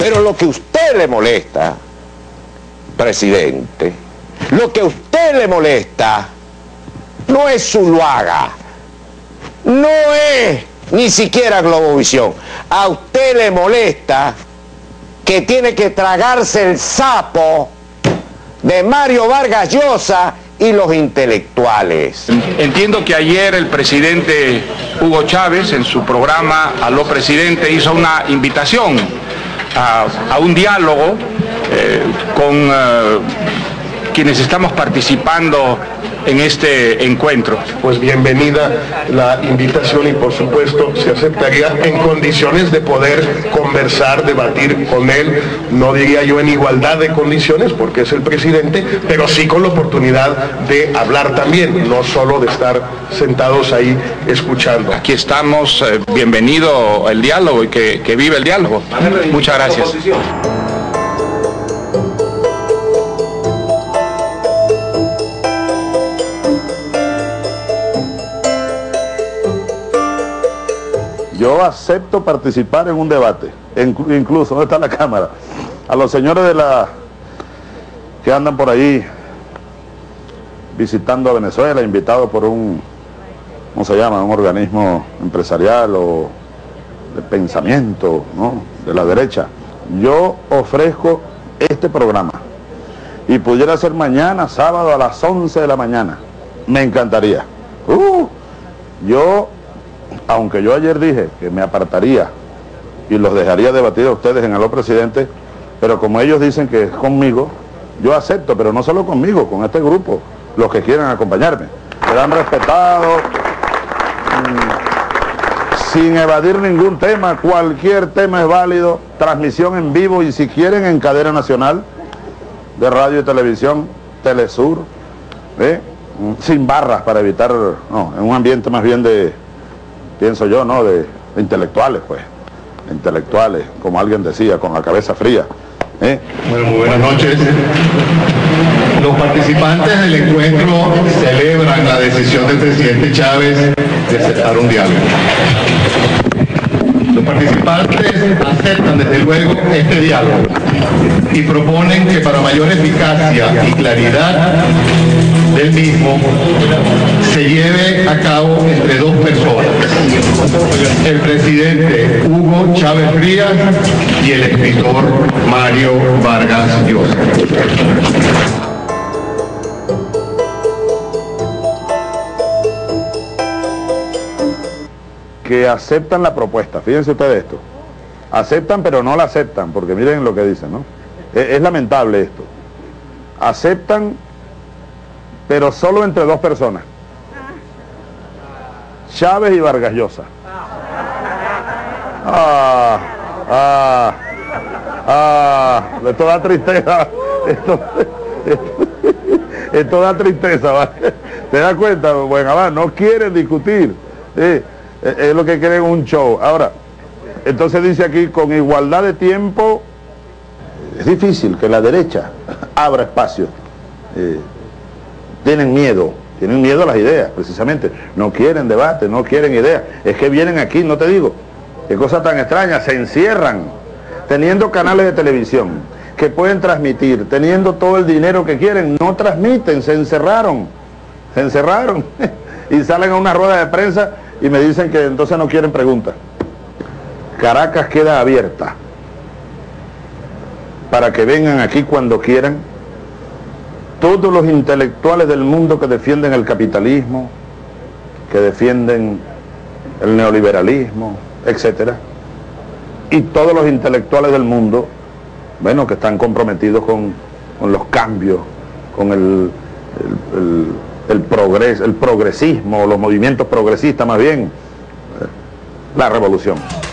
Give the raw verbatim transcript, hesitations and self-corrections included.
Pero lo que a usted le molesta, presidente, lo que a usted le molesta no es Zuluaga, no es ni siquiera Globovisión. A usted le molesta que tiene que tragarse el sapo de Mario Vargas Llosa y los intelectuales. Entiendo que ayer el presidente Hugo Chávez, en su programa Aló Presidente, hizo una invitación a, a un diálogo eh, con eh, quienes estamos participando en este encuentro. Pues bienvenida la invitación y por supuesto se aceptaría en condiciones de poder conversar, debatir con él, no diría yo en igualdad de condiciones porque es el presidente, pero sí con la oportunidad de hablar también, no solo de estar sentados ahí escuchando. Aquí estamos, eh, bienvenido el diálogo y que, que vive el diálogo. Muchas gracias. Yo acepto participar en un debate, incluso, ¿dónde está la cámara? A los señores de la que andan por ahí visitando a Venezuela, invitados por un, ¿cómo se llama? Un organismo empresarial o de pensamiento, ¿no? De la derecha. Yo ofrezco este programa y pudiera ser mañana, sábado a las once de la mañana. Me encantaría. Uh, yo... Aunque yo ayer dije que me apartaría y los dejaría debatir a ustedes en Aló Presidente, pero como ellos dicen que es conmigo, yo acepto, pero no solo conmigo, con este grupo, los que quieran acompañarme. Serán respetados, mmm, sin evadir ningún tema, cualquier tema es válido, transmisión en vivo y si quieren en cadena nacional de radio y televisión, Telesur, ¿eh? Sin barras para evitar, no, en un ambiente más bien de... pienso yo, ¿no? De, de intelectuales, pues. Intelectuales, como alguien decía, con la cabeza fría. ¿eh? Bueno, muy buenas noches. Los participantes del encuentro celebran la decisión del presidente Chávez de aceptar un diálogo. Los participantes aceptan desde luego este diálogo y proponen que para mayor eficacia y claridad del mismo se lleve a cabo entre dos personas, el presidente Hugo Chávez Frías y el escritor Mario Vargas Llosa. Que aceptan la propuesta, fíjense ustedes esto, aceptan pero no la aceptan, porque miren lo que dicen, ¿no? Es, es lamentable esto, aceptan pero solo entre dos personas, Chávez y Vargas Llosa. Ah, ah, ah, esto da tristeza, esto, esto, esto da tristeza, ¿vale? ¿Te das cuenta? Bueno, va, no quieren discutir, ¿sí? Es lo que quieren, un show. Ahora, entonces dice aquí, con igualdad de tiempo, es difícil que la derecha abra espacio. Eh, tienen miedo, tienen miedo a las ideas, precisamente. No quieren debate, no quieren ideas. Es que vienen aquí, no te digo, qué cosa tan extraña, se encierran, teniendo canales de televisión que pueden transmitir, teniendo todo el dinero que quieren, no transmiten, se encerraron, se encerraron y salen a una rueda de prensa y me dicen que entonces no quieren preguntas. Caracas queda abierta para que vengan aquí cuando quieran todos los intelectuales del mundo que defienden el capitalismo, que defienden el neoliberalismo, etcétera, y todos los intelectuales del mundo, bueno, que están comprometidos con, con los cambios, con el, el, el El, progres, el progresismo, los movimientos progresistas más bien, la revolución.